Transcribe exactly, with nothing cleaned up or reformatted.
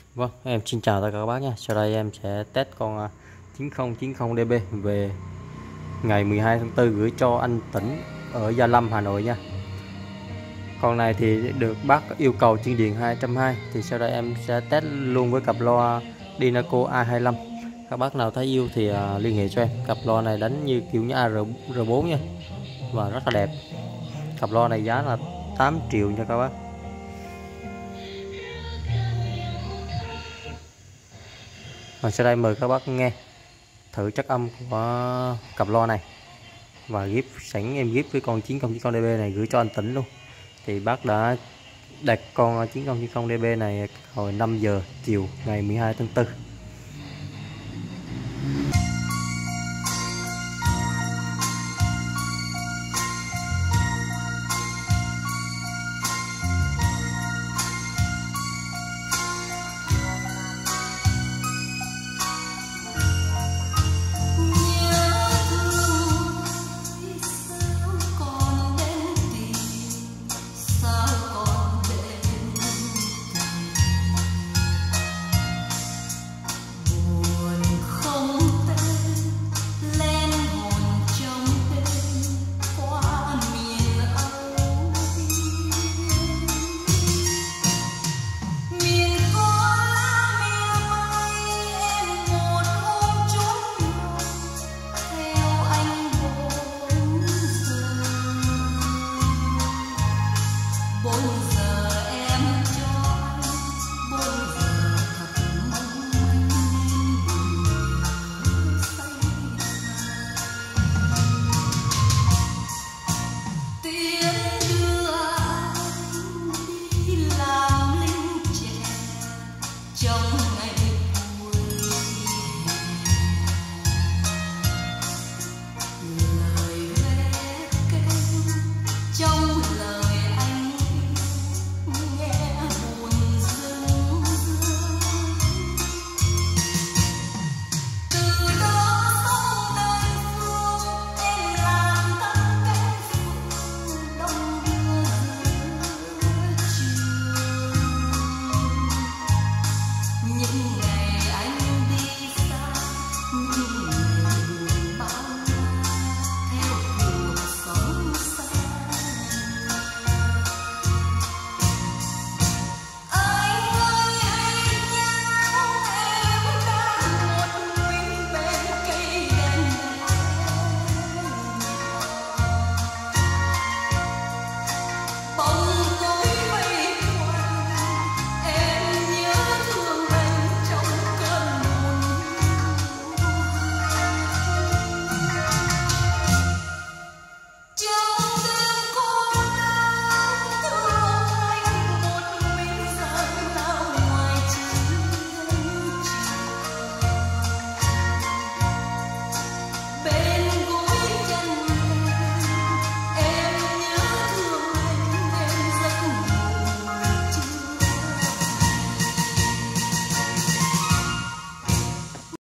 Vâng, em xin chào tất cả các bác nha. Sau đây em sẽ test con à, chín không chín không D B về ngày mười hai tháng tư gửi cho anh Tĩnh ở Gia Lâm, Hà Nội nha. Con này thì được bác yêu cầu chuyên điện hai trăm hai mươi, thì sau đây em sẽ test luôn với cặp loa Dynaco A hai lăm. Các bác nào thấy yêu thì à, liên hệ cho em. Cặp loa này đánh như kiểu như A R bốn nha, và rất là đẹp. Cặp loa này giá là tám triệu nha các bác. Và sau đây mời các bác nghe thử chất âm của cặp loa này, và ghép sẵn em ghép với con chín không chín không D B này gửi cho anh Tĩnh luôn. Thì bác đã đặt con chín không chín không D B này hồi năm giờ chiều ngày mười hai tháng tư.